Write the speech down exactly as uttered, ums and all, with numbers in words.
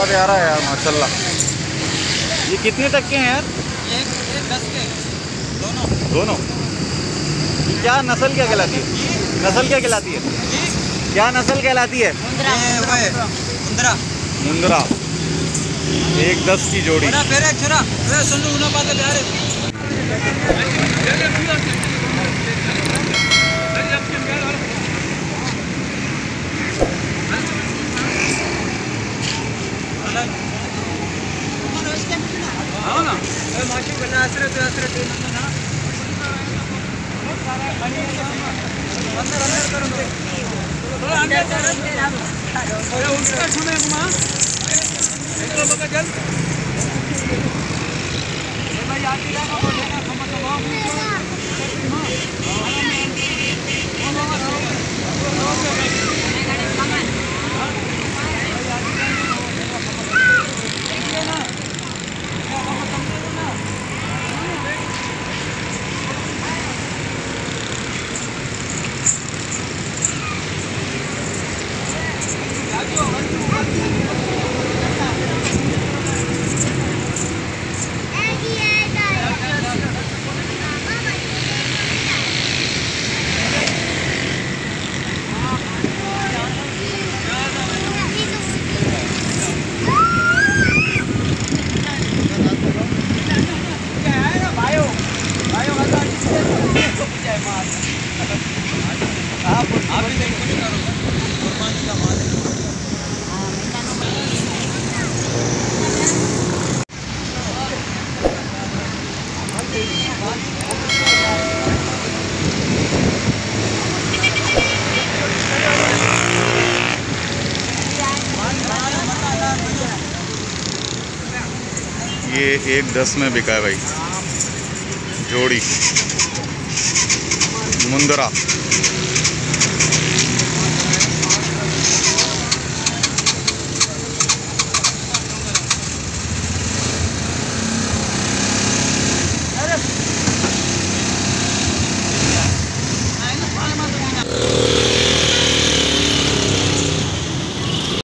बहुत प्यारा है यार माशाल्लाह। ये कितने तक के हैं यार? एक, एक दस के दोनों दोनों। क्या नस्ल क्या कहलाती है? नस्ल क्या कहलाती है? क्या नस्ल कहलाती है? मुंद्रा। मुंद्रा। एक दस की जोड़ी। ये एक दस में बिका है भाई जोड़ी मुंद्रा।